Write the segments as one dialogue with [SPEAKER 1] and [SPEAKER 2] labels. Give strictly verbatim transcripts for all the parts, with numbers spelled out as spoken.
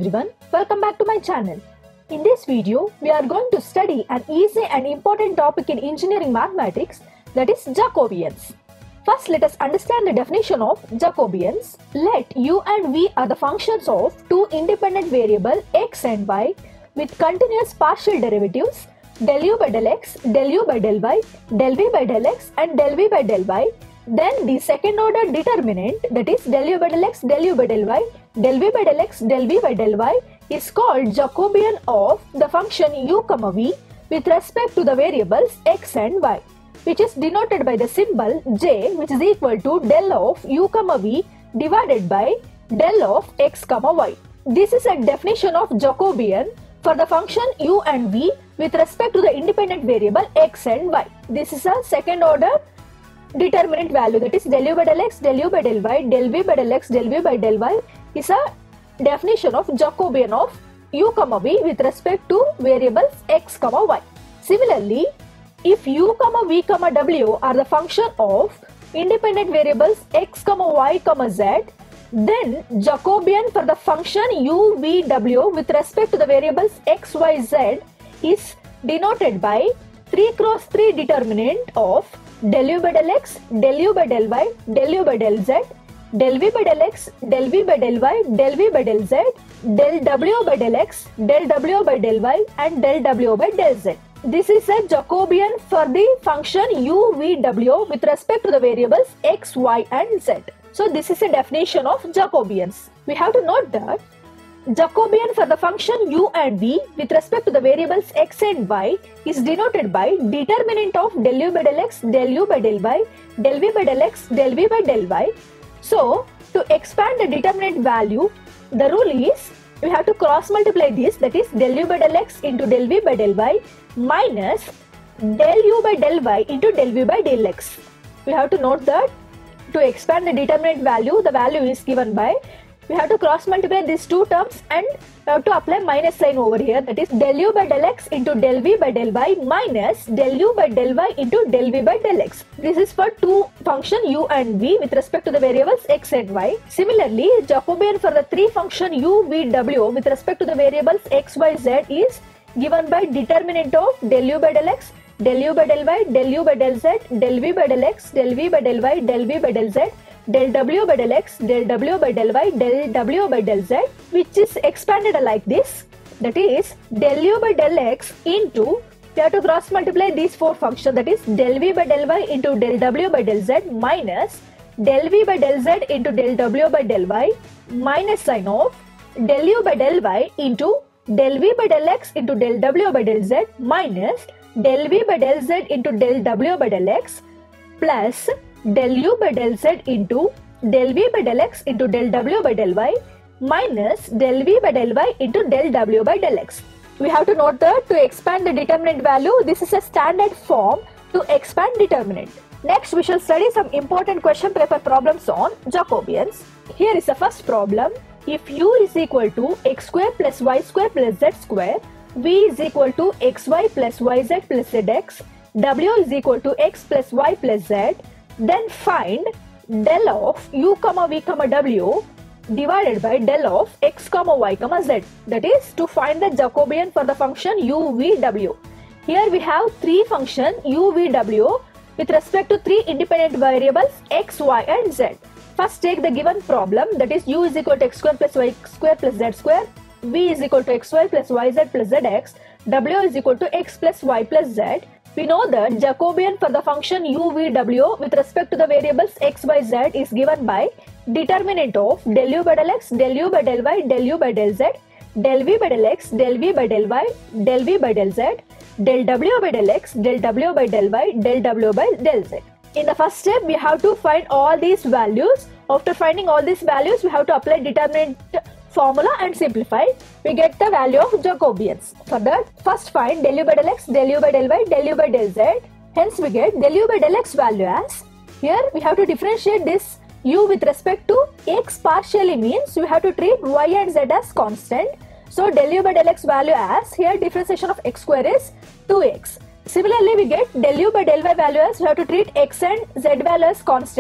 [SPEAKER 1] everyone, welcome back to my channel. In this video, we are going to study an easy and important topic in engineering mathematics, that is Jacobians. First, let us understand the definition of Jacobians. Let u and v are the functions of two independent variables x and y with continuous partial derivatives del u by del x, del u by del y, del v by del x and del v by del y. Then the second order determinant, that is del u by del x, del u by del y, del v by del x, del v by del y, is called Jacobian of the function u comma v with respect to the variables x and y, which is denoted by the symbol j, which is equal to del of u comma v divided by del of x comma y. This is a definition of Jacobian for the function u and v with respect to the independent variable x and y. This is a second order determinant value, that is del u by del x, del u by del y, del v by del x, del v by del y is a definition of Jacobian of u comma v with respect to variables x comma y. Similarly, if u comma v comma w are the function of independent variables x comma y comma z, then Jacobian for the function u v w with respect to the variables x y z is denoted by three cross three determinant of del u by del x, del u by del y, del u by del z, del v by del x, del v by del y, del v by del z, del w by del x, del w by del y and del w by del z. This is a Jacobian for the function u v w with respect to the variables x, y and z. So this is a definition of Jacobians. We have to note that Jacobian for the function u and v with respect to the variables x and y is denoted by determinant of del u by del x, del u by del y, del v by del x, del v by del y. So to expand the determinant value, the rule is we have to cross multiply this, that is del u by del x into del v by del y minus del u by del y into del v by del x. We have to note that to expand the determinant value, the value is given by, we have to cross multiply these two terms and we have to apply minus sign over here, that is del u by del x into del v by del y minus del u by del y into del v by del x. This is for two function u and v with respect to the variables x and y. Similarly, Jacobian for the three function u, v, w with respect to the variables x, y, z is given by determinant of del u by del x, del u by del y, del u by del z, del v by del x, del v by del y, del v by del z, del w by del x, del w by del y, del w by del z, which is expanded like this, that is del u by del x into, we have to cross multiply these four functions, that is del v by del y into del w by del z minus del v by del z into del w by del y minus sign of del u by del y into del v by del x into del w by del z minus del v by del z into del w by del x plus del u by del z into del v by del x into del w by del y minus del v by del y into del w by del x. We have to note that to expand the determinant value, this is a standard form to expand determinant. Next, we shall study some important question paper problems on Jacobians. Here is the first problem. If u is equal to x square plus y square plus z square, v is equal to xy plus yz plus zx, w is equal to x plus y plus z, then find del of u comma v comma w divided by del of x comma y comma z. That is to find the Jacobian for the function u, v, w. Here we have three functions u, v, w with respect to three independent variables x, y and z. First take the given problem, that is u is equal to x square plus y square plus z square, v is equal to xy plus yz plus zx, w is equal to x plus y plus z. We know that Jacobian for the function u, v, w with respect to the variables x, y, z is given by determinant of del u by del x, del u by del y, del u by del z, del v by del x, del v by del y, del v by del z, del w by del x, del w by del y, del w by del z. In the first step, we have to find all these values. After finding all these values, we have to apply determinant formula and simplify. We get the value of Jacobians. For that, first find del u by del x, del u by del y, del u by del z. Hence, we get del u by del x value as, here we have to differentiate this u with respect to x partially, means we have to treat y and z as constant. So, del u by del x value as, here differentiation of x square is two x. Similarly, we get del u by del y value as, we have to treat x and z value as constant.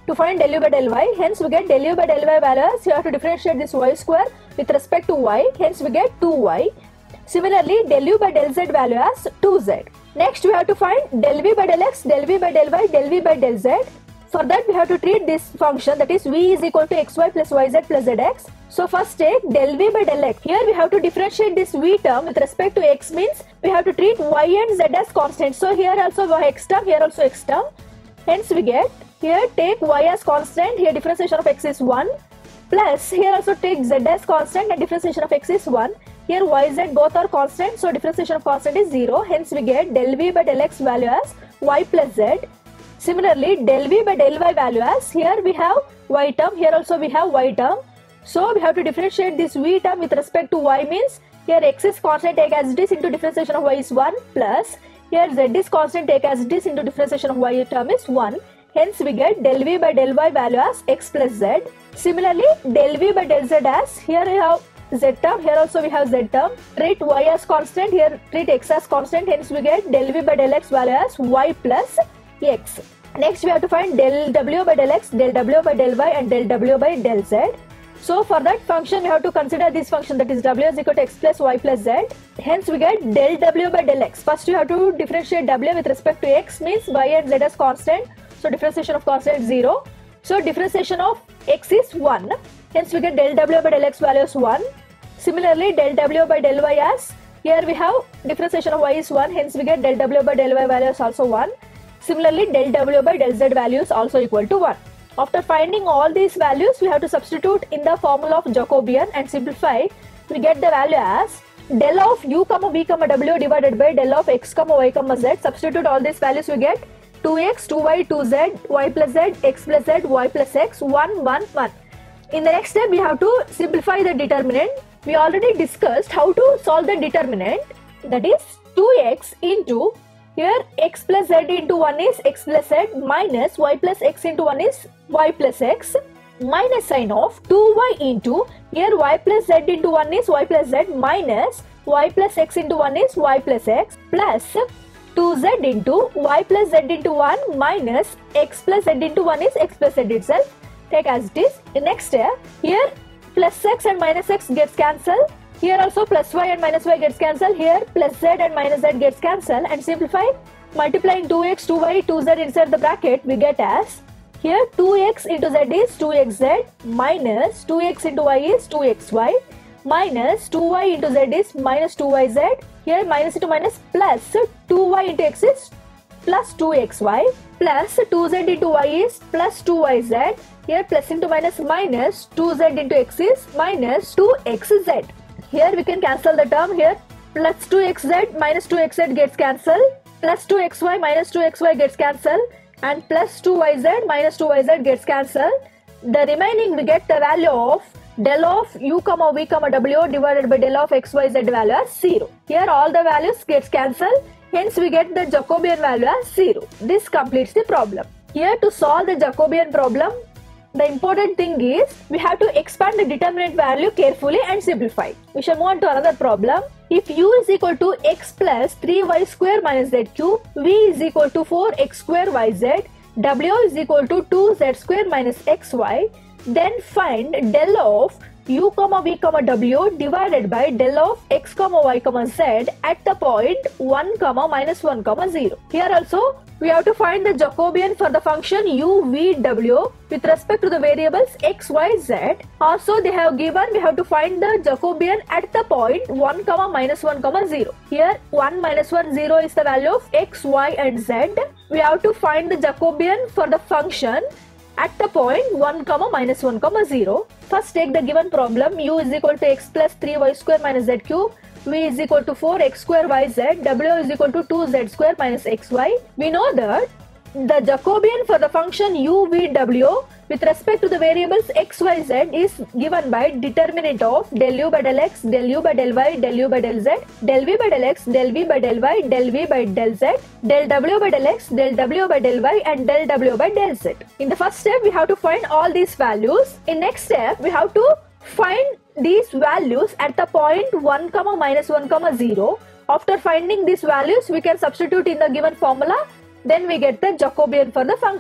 [SPEAKER 1] to find del u by del y. Hence we get del u by del y values. You have to differentiate this y square with respect to y. Hence we get two y. Similarly, del u by del z value as two z. Next we have to find del v by del x, del v by del y, del v by del z. For that we have to treat this function, that is v is equal to xy plus yz plus zx. So first take del v by del x. Here we have to differentiate this v term with respect to x, means we have to treat y and z as constant. So here also x term, here also x term. Hence we get, here take y as constant, here differentiation of x is one, plus here also take z as constant and differentiation of x is one. Here yz both are constant, so differentiation of constant is zero. Hence we get del v by del x value as y plus z. Similarly, del v by del y value as, here we have y term, here also we have y term. So we have to differentiate this v term with respect to y, means here x is constant, take as it is, into differentiation of y is one, plus here z is constant, take as it is, into differentiation of y term is one. Hence we get del v by del y value as x plus z. Similarly, del v by del z as, here we have z term, here also we have z term. Treat y as constant, here treat x as constant. Hence we get del v by del x value as y plus x. Next we have to find del w by del x, del w by del y and del w by del z. So for that function we have to consider this function, that is w is equal to x plus y plus z. Hence we get del w by del x. First you have to differentiate w with respect to x, means y and z as constant. So differentiation of constant is zero. So differentiation of x is one. Hence we get del w by del x value is one. Similarly, del w by del y as, here we have differentiation of y is one. Hence we get del w by del y value is also one. Similarly, del w by del z value is also equal to one. After finding all these values, we have to substitute in the formula of Jacobian and simplify. We get the value as del of u comma v comma w divided by del of x comma y comma z. Substitute all these values, we get two x, two y, two z, y plus z, x plus z, y plus x, one, one, one. In the next step, we have to simplify the determinant. We already discussed how to solve the determinant, that is two x into, here x plus z into one is x plus z, minus y plus x into one is y plus x, minus sign of two y into, here y plus z into one is y plus z, minus y plus x into one is y plus x, plus two z into y plus z into one minus x plus z into one is x plus z itself. Take as it is. In next step, here plus x and minus x gets cancelled. Here also plus y and minus y gets cancelled. Here plus z and minus z gets cancelled. And simplify, multiplying two x, two y, two z inside the bracket, we get as, here two x into z is two x z, minus two x into y is two x y, minus two y into z is minus two y z. Here minus into minus, plus two y into x is plus two x y, plus two z into y is plus two y z. Here plus into minus, minus two z into x is minus two x z. Here we can cancel the term. Here plus two x z minus two x z gets cancelled, plus two x y minus two x y gets cancelled, and plus two y z minus two y z gets cancelled. The remaining we get the value of del of u comma v comma w divided by del of xyz value as zero. Here all the values gets cancelled. Hence we get the Jacobian value as zero. This completes the problem. Here to solve the Jacobian problem, the important thing is we have to expand the determinant value carefully and simplify. We shall move on to another problem. If u is equal to x plus three y square minus z cube, v is equal to four x square yz, w is equal to two z square minus xy, then find del of u comma v comma w divided by del of x comma y comma z at the point one comma minus one comma zero. Here also we have to find the Jacobian for the function u, v, w with respect to the variables x, y, z. Also they have given, we have to find the Jacobian at the point one comma minus one comma zero. Here one minus one, zero is the value of x, y and z. We have to find the Jacobian for the function at the point one comma minus one comma zero. First take the given problem, u is equal to x plus three y square minus z cube, v is equal to four x square yz, w is equal to two z square minus xy. We know that the Jacobian for the function u, v, w with respect to the variables x, y, z is given by determinant of del u by del x, del u by del y, del u by del z, del v by del x, del v by del y, del v by del z, del w by del x, del w by del y and del w by del z. In the first step we have to find all these values. In next step we have to find these values at the point one comma minus one comma zero. After finding these values we can substitute in the given formula, then we get the Jacobian for the function.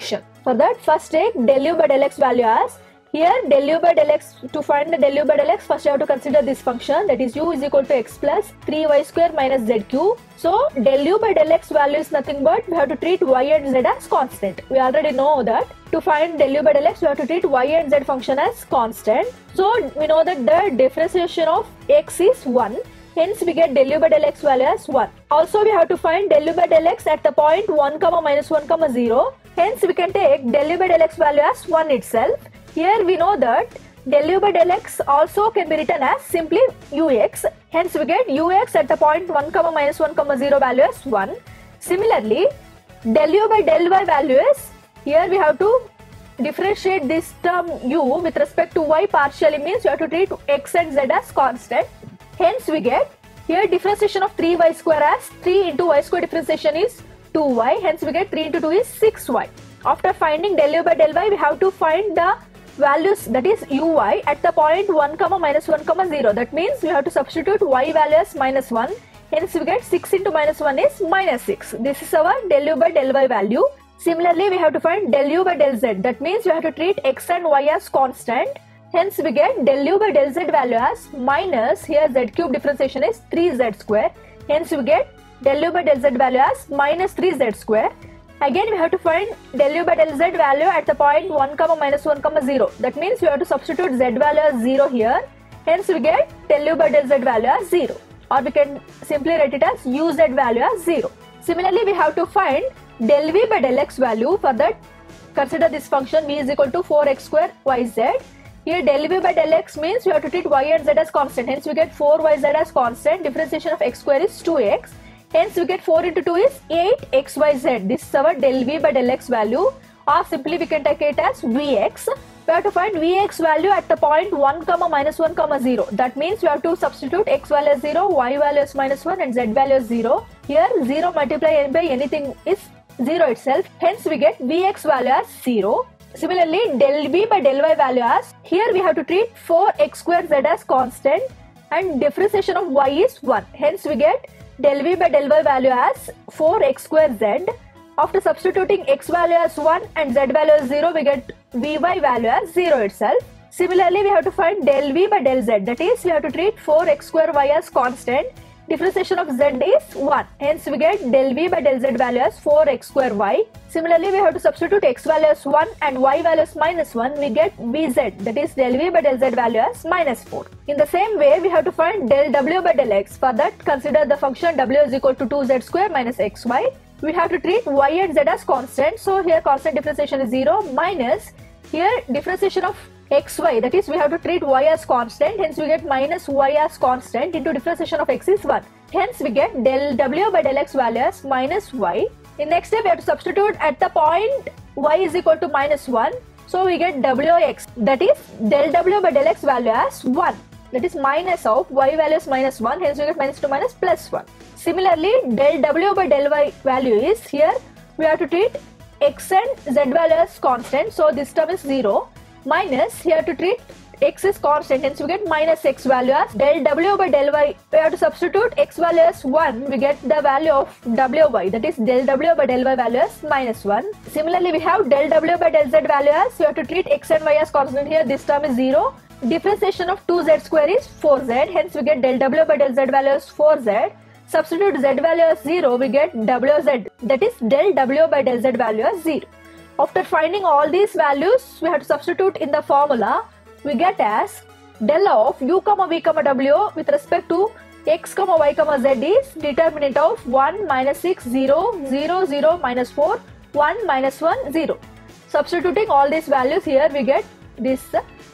[SPEAKER 1] For that, first take del u by del x value as, here del u by del x, to find the del u by del x, first you have to consider this function, that is u is equal to x plus three y square minus z cube. So del u by del x value is nothing but we have to treat y and z as constant. We already know that to find del u by del x we have to treat y and z function as constant. So we know that the differentiation of x is one. Hence we get del u by del x value as one. Also we have to find del u by del x at the point one comma minus one comma zero. Hence we can take del u by del x value as one itself. Here we know that del u by del x also can be written as simply ux. Hence we get ux at the point one comma minus one comma zero value as one. Similarly, del u by del y value is, here we have to differentiate this term u with respect to y partially, means you have to treat x and z as constant. Hence we get here differentiation of three y square as three into y square differentiation is two y. Hence we get three into two is six y. After finding del u by del y, we have to find the values, that is uy at the point one comma minus one comma zero. That means we have to substitute y value as minus one. Hence we get six into minus one is minus six. This is our del u by del y value. Similarly, we have to find del u by del z. That means we have to treat x and y as constant. Hence we get del u by del z value as minus, here z cube differentiation is three z square. Hence we get del u by del z value as minus three z square. Again we have to find del u by del z value at the point one comma minus one comma zero. That means we have to substitute z value as zero here. Hence we get del u by del z value as zero, or we can simply write it as uz value as zero. Similarly, we have to find del v by del x value. For that, consider this function v is equal to four x square yz. Here del v by del x means we have to treat y and z as constant. Hence we get four y z as constant. Differentiation of x square is two x. Hence we get four into two is eight x y z. This is our del v by del x value, or simply we can take it as vx. We have to find vx value at the point one comma minus one comma zero. That means we have to substitute x value as zero, y value as minus one and z value as zero. Here zero multiplied by anything is zero itself. Hence we get vx value as zero. Similarly, del v by del y value as, here we have to treat four x square z as constant and differentiation of y is one. Hence we get del v by del y value as four x square z. After substituting x value as one and z value as zero, we get vy value as zero itself. Similarly, we have to find del v by del z. That is, we have to treat four x square y as constant. Differentiation of z is one. Hence, we get del v by del z value as four x square y. Similarly, we have to substitute x value as one and y value as minus one. We get vz. That is, del v by del z value as minus four. In the same way, we have to find del w by del x. For that, consider the function w is equal to two z square minus xy. We have to treat y and z as constant. So, here constant differentiation is zero minus, here differentiation of xy, that is we have to treat y as constant, hence we get minus y as constant into differentiation of x is one. Hence we get del w by del x value as minus y. In next step we have to substitute at the point y is equal to minus one. So we get wx, that is del w by del x value as one. That is minus of y value is minus one, hence we get minus two minus plus one. Similarly, del w by del y value is, here we have to treat x and z value as constant, so this term is zero. Minus, here to treat x is constant, hence we get minus x value as del w by del y. We have to substitute x value as one, we get the value of wy, that is del w by del y value as minus one. Similarly, we have del w by del z value as, we have to treat x and y as constant, here this term is zero. Differentiation of two z square is four z, hence we get del w by del z value as four z. Substitute z value as zero, we get wz, that is del w by del z value as zero. After finding all these values, we have to substitute in the formula. We get as del of u comma v comma w with respect to x comma y comma z is determinant of one minus six, zero, zero, zero, minus four, one, minus one, zero. Substituting all these values here, we get this.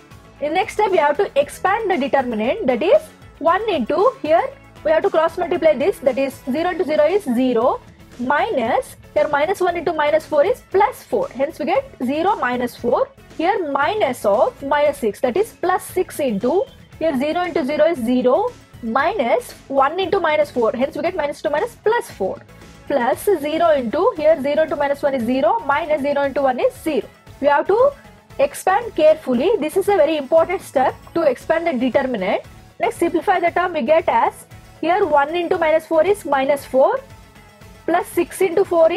[SPEAKER 1] In next step, we have to expand the determinant, that is one into, here we have to cross multiply this, that is zero into zero is zero, minus, here minus one into minus four is plus four, hence we get zero minus four. Here minus of minus six, that is plus six into, here zero into zero is zero, minus one into minus four, hence we get minus two minus plus four, plus zero into, here zero into minus one is zero, minus zero into one is zero. We have to expand carefully. This is a very important step to expand the determinant. Next, simplify the term, we get as, here one into minus four is minus four, plus six into four is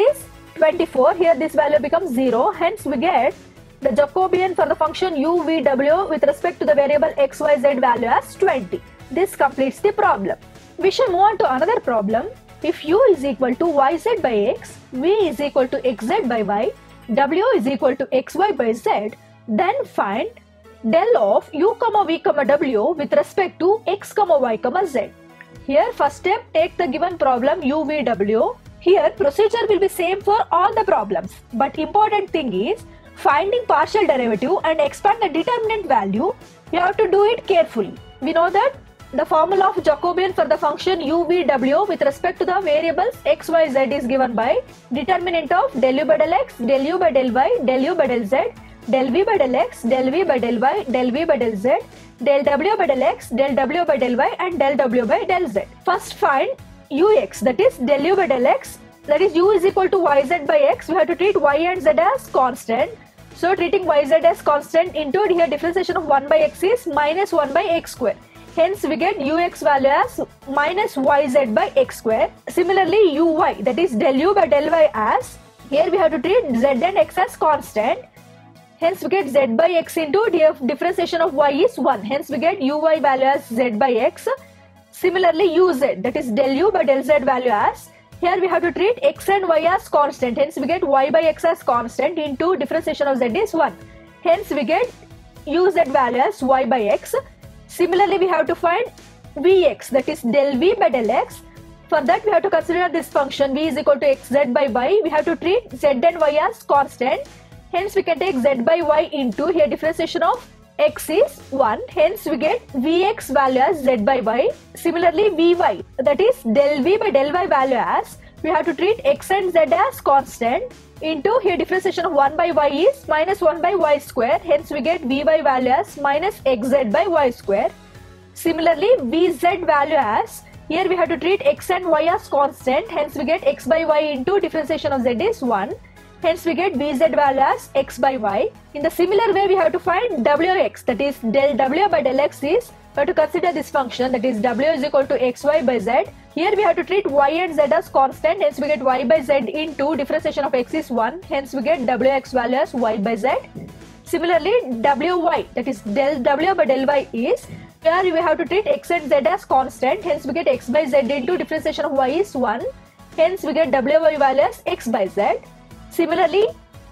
[SPEAKER 1] twenty-four. Here this value becomes zero. Hence we get the Jacobian for the function u, v, w with respect to the variable x, y, z value as twenty. This completes the problem. We shall move on to another problem. If u is equal to yz by x, v is equal to xz by y, w is equal to xy by z, then find del of u comma v comma w with respect to x comma y comma z. Here first step, take the given problem u, v, w. Here procedure will be same for all the problems, but important thing is finding partial derivative and expand the determinant value. You have to do it carefully. We know that the formula of Jacobian for the function u, v, w with respect to the variables x, y, z is given by determinant of del u by del x, del u by del y, del u by del z, del v by del x, del v by del y, del v by del z, del w by del x, del w by del y and del w by del z. First find ux, that is del u by del x, that is u is equal to yz by x. We have to treat y and z as constant. So treating yz as constant into here differentiation of one by x is minus one by x square. Hence we get ux value as minus yz by x square. Similarly uy, that is del u by del y as, here we have to treat z and x as constant. Hence we get z by x into differentiation of y is one. Hence we get uy value as z by x. Similarly uz, that is del u by del z value as, here we have to treat x and y as constant. Hence we get y by x as constant into differentiation of z is one. Hence we get uz value as y by x. Similarly we have to find vx, that is del v by del x. For that we have to consider this function v is equal to xz by y. We have to treat z and y as constant. Hence we can take z by y into here differentiation of x is one. Hence we get vx value as z by y. Similarly vy, that is del v by del y value as, we have to treat x and z as constant into here differentiation of one by y is minus one by y square. Hence we get vy value as minus xz by y square. Similarly vz value as, here we have to treat x and y as constant. Hence we get x by y into differentiation of z is one. Hence we get vz value as x by y. In the similar way we have to find wx, that is del w by del x is, we have to consider this function, that is w is equal to xy by z. Here we have to treat y and z as constant. Hence we get y by z into differentiation of x is one. Hence we get wx value as y by z. Similarly wy, that is del w by del y is, here we have to treat x and z as constant. Hence we get x by z into differentiation of y is one. Hence we get wy value as x by z. Similarly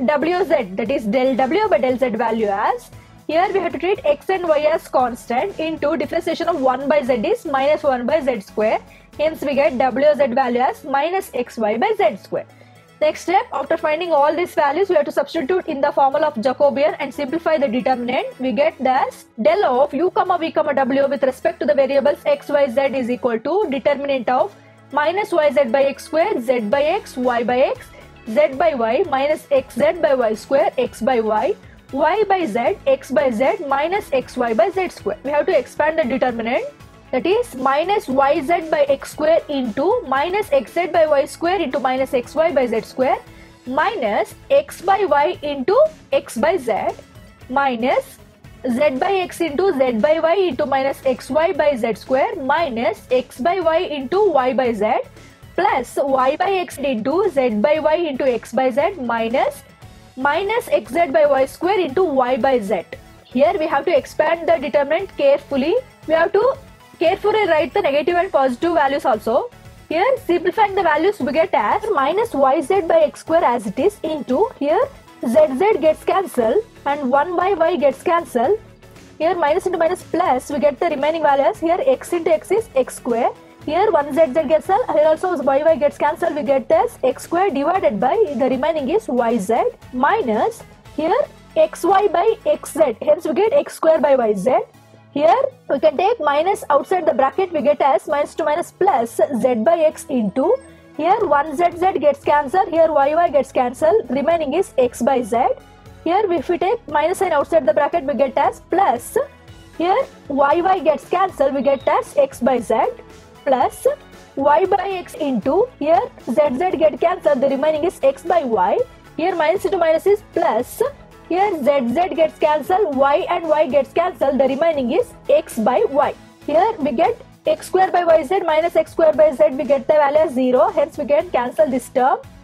[SPEAKER 1] wz, that is del w by del z value as, here we have to treat x and y as constant into differentiation of one by z is minus one by z square. Hence we get wz value as minus xy by z square. Next step, after finding all these values, we have to substitute in the formula of Jacobian and simplify the determinant. We get thus del of u comma v comma w with respect to the variables x, y, z is equal to determinant of minus yz by x square, z by x, y by x, z by y minus xz by y square, x by y, y by z, x by z minus xy by z square. We have to expand the determinant, that is minus yz by x square into minus xz by y square into minus xy by z square minus x by y into x by z minus z by x into z by y into minus xy by z square minus x by y into y by z plus y by x into z by y into x by z minus minus xz by y square into y by z. Here we have to expand the determinant carefully. We have to carefully write the negative and positive values also. Here simplifying the values we get as minus yz by x square as it is into, here zz gets cancelled and one by y gets cancelled. Here minus into minus plus, we get the remaining values. Here x into x is x square. Here one zz gets cancelled. Here also yy gets cancelled. We get this x square divided by the remaining is yz minus here xy by xz. Hence we get x square by yz. Here we can take minus outside the bracket, we get as minus to minus plus z by x into, here one zz gets cancelled, here yy gets cancelled, remaining is x by z. Here if we take minus sign outside the bracket, we get as plus, here yy gets cancelled, we get as x by z plus y by x into, here zz get cancelled, the remaining is x by y. Here minus into minus is plus, here zz gets cancelled, y and y gets cancelled, the remaining is x by y. Here we get x square by yz minus x square by z, we get the value as zero, hence we can cancel this term.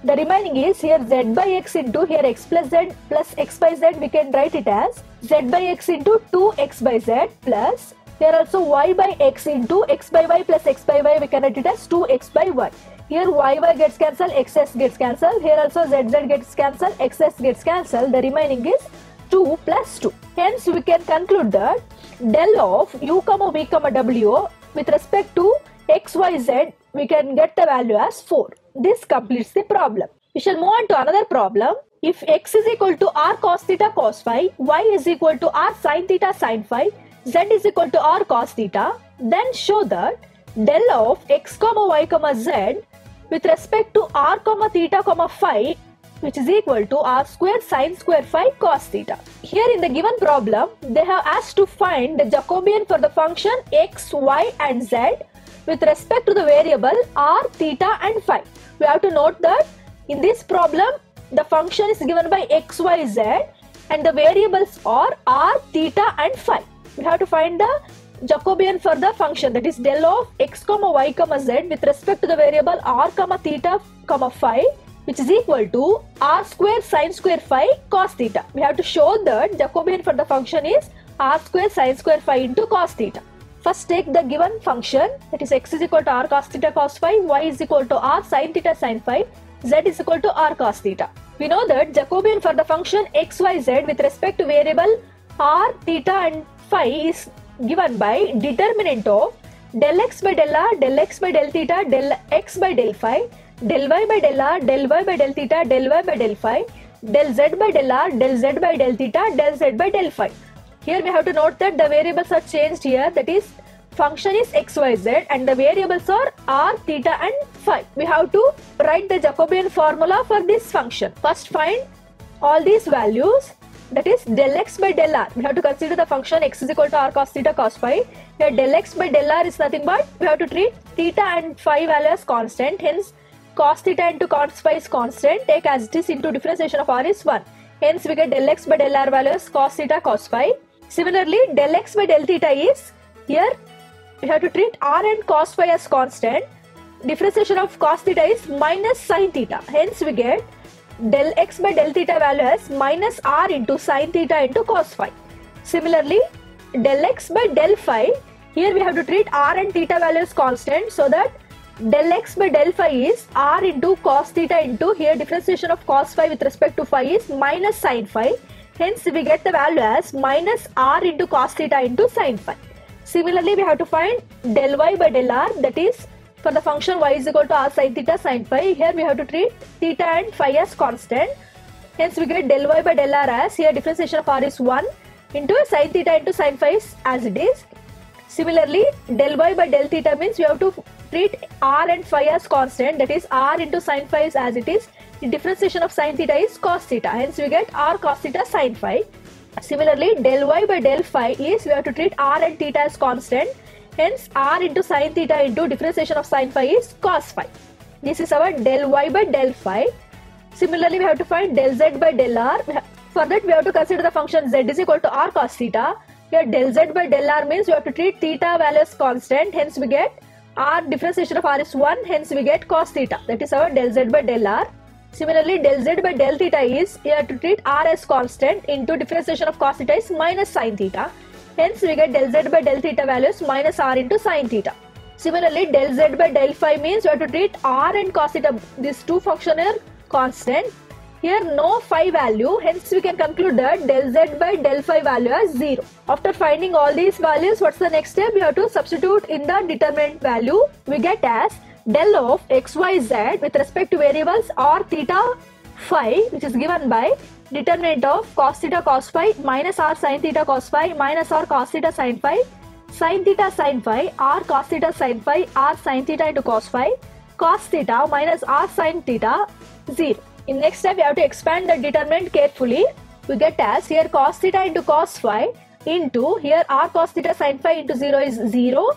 [SPEAKER 1] The remaining is here z by x into here x plus z plus x by z. We can write it as z by x into two x by z plus here also y by x into x by y plus x by y. We can write it as two x by y. Here y y gets cancelled, xs gets cancelled. Here also z z gets cancelled, xs gets cancelled. The remaining is two plus two. Hence we can conclude that del of u comma v comma w with respect to x y z we can get the value as four. This completes the problem. We shall move on to another problem. If x is equal to r cos theta cos phi, y is equal to r sin theta sin phi, z is equal to r cos theta, then show that del of x comma y comma z with respect to r comma theta comma phi, which is equal to r square sin square phi cos theta. Here in the given problem, they have asked to find the Jacobian for the function x, y and z with respect to the variable r, theta and phi. We have to note that in this problem, the function is given by x, y, z and the variables are r, theta and phi. We have to find the Jacobian for the function, that is del of x comma y comma z with respect to the variable r comma theta comma phi, which is equal to r square sin square phi cos theta. We have to show that Jacobian for the function is r square sin square phi into cos theta. First take the given function, that is x is equal to r cos theta cos phi, y is equal to r sin theta sin phi, z is equal to r cos theta. We know that Jacobian for the function x, y, z with respect to variable r, theta and phi is given by determinant of del x by del r, del x by del theta, del x by del phi, del y by del r, del y by del theta, del y by del phi, del z by del r, del z by del theta, del z by del phi. Here we have to note that the variables are changed here, that is function is x, y, z and the variables are r, theta and phi. We have to write the Jacobian formula for this function. First find all these values, that is del x by del r. We have to consider the function x is equal to r cos theta cos phi. Here del x by del r is nothing but we have to treat theta and phi value as constant. Hence cos theta into cos phi is constant. Take as it is into differentiation of r is one. Hence we get del x by del r value as cos theta cos phi. Similarly del x by del theta is here we have to treat r and cos phi as constant. Differentiation of cos theta is minus sin theta. Hence we get del x by del theta value as minus r into sin theta into cos phi. Similarly, del x by del phi, here we have to treat r and theta values constant, so that del x by del phi is r into cos theta into here differentiation of cos phi with respect to phi is minus sin phi. Hence we get the value as minus r into cos theta into sin phi. Similarly, we have to find del y by del r, that is for the function y is equal to r sin theta sin phi. Here we have to treat theta and phi as constant. Hence we get del y by del r as here differentiation of r is one into sin theta into sin phi is as it is. Similarly, del y by del theta means we have to treat r and phi as constant, that is r into sin phi is as it is. The differentiation of sin theta is cos theta. Hence we get r cos theta sin phi. Similarly, del y by del phi is we have to treat r and theta as constant. Hence r into sin theta into differentiation of sin phi is cos phi. This is our del y by del phi. Similarly, we have to find del z by del r. For that we have to consider the function z is equal to r cos theta. Here del z by del r means we have to treat theta value as constant. Hence we get r differentiation of r is one. Hence we get cos theta. That is our del z by del r. Similarly, del z by del theta is here to treat r as constant into differentiation of cos theta is minus sin theta. Hence we get del z by del theta values minus r into sin theta. Similarly, del z by del phi means we have to treat r and cos theta. These two functions are constant. Here no phi value. Hence we can conclude that del z by del phi value as zero. After finding all these values, what's the next step? We have to substitute in the determinant value. We get as del of x, y, z with respect to variables r, theta, phi, which is given by determinant of cos theta cos phi minus r sin theta cos phi minus r cos theta sin phi, sin theta sin phi, r cos theta sin phi, r sin theta into cos phi, cos theta minus r sin theta, zero. In next step, we have to expand the determinant carefully. We get as here cos theta into cos phi into here r cos theta sin phi into zero is zero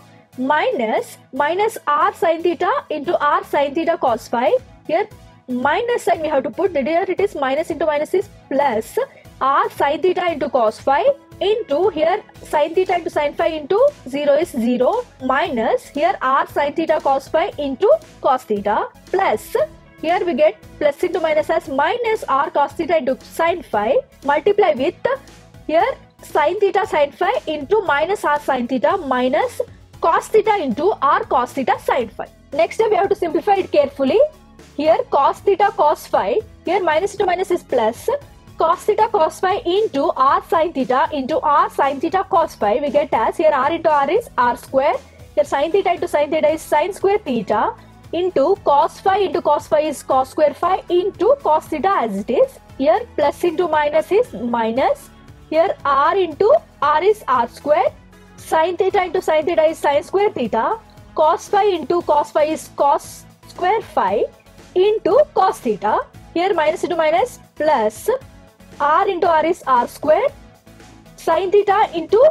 [SPEAKER 1] minus minus r sin theta into r sin theta cos phi. Here minus sign we have to put, that here it is minus into minus is plus r sin theta into cos phi into here sin theta into sin phi into zero is zero minus here r sin theta cos phi into cos theta plus Here we get plus into minus as minus r cos theta into sin phi, multiply with here sin theta sin phi into minus r sin theta minus cos theta into r cos theta sin phi. Next step we have to simplify it carefully. Here cos theta cos phi, here minus into minus is plus, cos theta cos phi into r sin theta into r sin theta cos phi, we get as here r into r is r square, here sin theta into sin theta is sin square theta into cos phi into cos phi is cos square phi into cos theta as it is. Here plus into minus is minus, here r into r is r square, sin theta into sin theta is sin square theta, cos phi into cos phi is cos square phi into cos theta. Here minus into minus plus, r into r is r square, sin theta into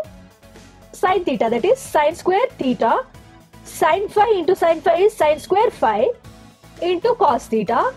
[SPEAKER 1] sin theta, that is sin square theta, sin phi into sin phi is sin square phi into cos theta,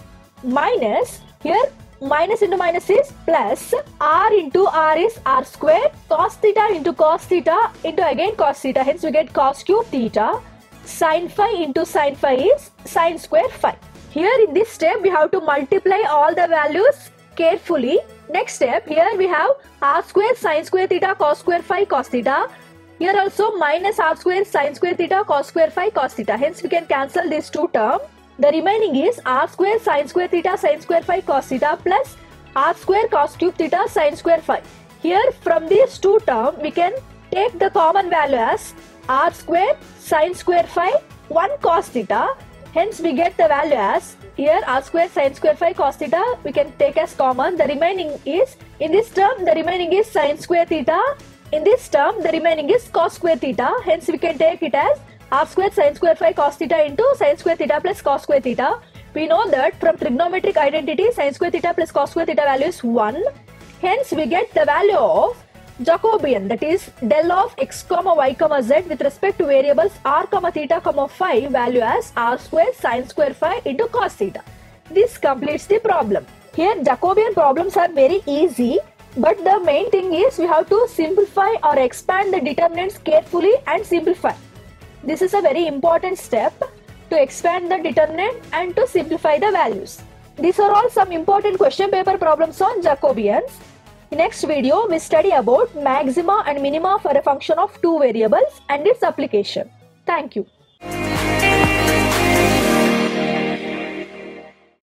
[SPEAKER 1] minus here minus into minus is plus, r into r is r square, cos theta into cos theta into again cos theta, hence we get cos cube theta, sin phi into sin phi is sin square phi. Here in this step we have to multiply all the values carefully. Next step, here we have r square sin square theta cos square phi cos theta. Here also minus r square sin square theta cos square phi cos theta. Hence we can cancel these two terms. The remaining is r square sin square theta sin square phi cos theta plus r square cos cube theta sin square phi. Here from these two terms we can take the common value as r square sin square phi one cos theta. Hence we get the value as here r square sin square phi cos theta we can take as common. The remaining is, in this term the remaining is sin square theta. In this term the remaining is cos square theta. Hence we can take it as r square sin square phi cos theta into sin square theta plus cos square theta. We know that from trigonometric identity sin square theta plus cos square theta value is one. Hence we get the value of Jacobian, that is del of x comma y comma z with respect to variables r comma theta comma phi value as r square sin square phi into cos theta. This completes the problem. Here Jacobian problems are very easy, but the main thing is we have to simplify or expand the determinants carefully and simplify. This is a very important step to expand the determinant and to simplify the values. These are all some important question paper problems on Jacobians. In next video, we study about maxima and minima for a function of two variables and its application. Thank you.